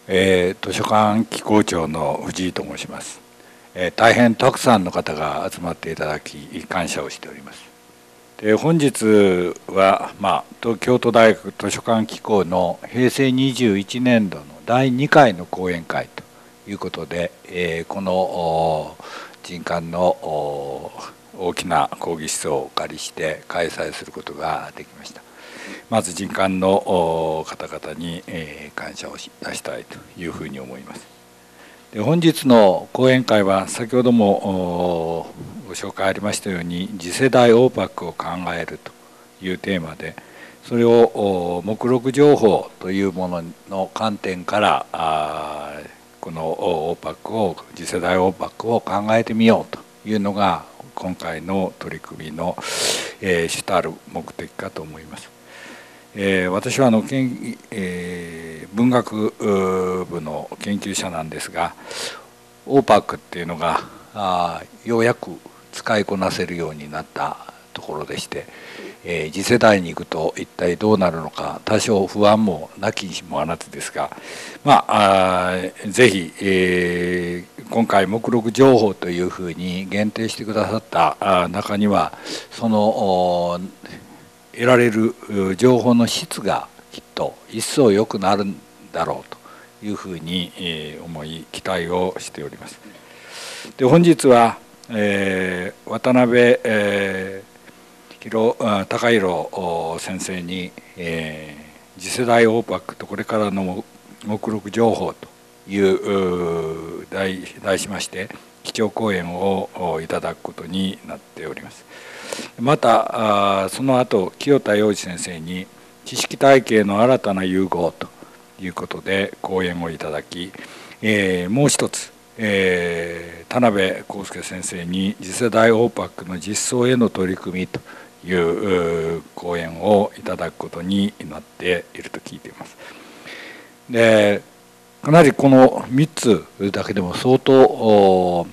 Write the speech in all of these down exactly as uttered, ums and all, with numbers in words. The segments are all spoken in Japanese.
えー、図書館機構長の藤井と申します。えー、大変たくさんの方が集まっていただき感謝をしております。で本日は、まあ、東京都大学図書館機構の平成にじゅういちねんどのだいにかいの講演会ということで、えー、この人館の大きな講義室をお借りして開催することができました。まず人館の方々に感謝をしたいというふうに思います。で本日の講演会は先ほどもご紹介ありましたように次世代オーパックを考えるというテーマで、それを目録情報というものの観点からこのオーパックを次世代オーパックを考えてみようというのが今回の取り組みの主たる目的かと思います。えー、私はあのけん、えー、文学部の研究者なんですが、オーパックっていうのがあようやく使いこなせるようになったところでして、えー、次世代に行くと一体どうなるのか多少不安もなきにしもあらずですが、まあ、あぜひ、えー、今回目録情報というふうに限定してくださった中にはその得られる情報の質がきっと一層良くなるんだろうというふうに思い期待をしております。で本日は、えー、渡辺、えー、高弘先生に、えー、次世代オーパックとこれからの目録情報という題題しまして基調講演をいただくことになっております。またその後清田洋二先生に知識体系の新たな融合ということで講演をいただき、えー、もう一つ、えー、田辺康介先生に次世代オーパックの実装への取り組みという講演をいただくことになっていると聞いています。でかなりこのみっつだけでも相当、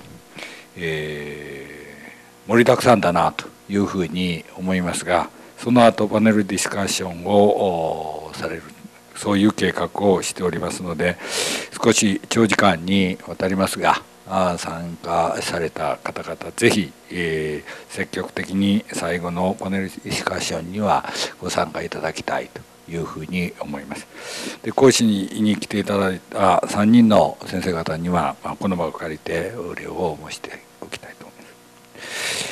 えー、盛りだくさんだなというふうに思いますが、その後パネルディスカッションをされるそういう計画をしておりますので、少し長時間にわたりますが参加された方々ぜひ、えー、積極的に最後のパネルディスカッションにはご参加いただきたいというふうに思います。で講師に来ていただいたさんにんの先生方にはこの場を借りてお礼を申しておきたいと思います。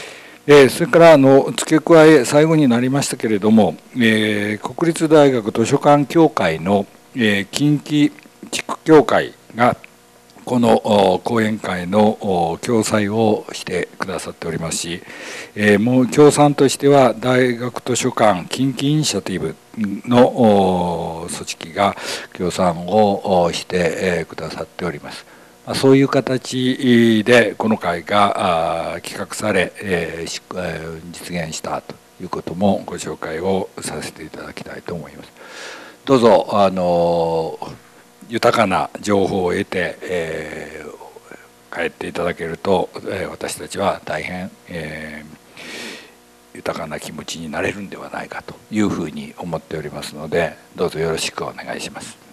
えー、それからあの付け加え最後になりましたけれども、えー、国立大学図書館協会の、えー、近畿地区協会がこの講演会の共催をしてくださっておりますし、えー、もう協賛としては大学図書館近畿イニシアティブの組織が協賛をしてくださっております。そういう形でこの会が企画され実現したということもご紹介をさせていただきたいと思います。どうぞあの豊かな情報を得て、えー、帰っていただけると、えー、私たちは大変、えー、豊かな気持ちになれるんではないかというふうに思っておりますので、どうぞよろしくお願いします。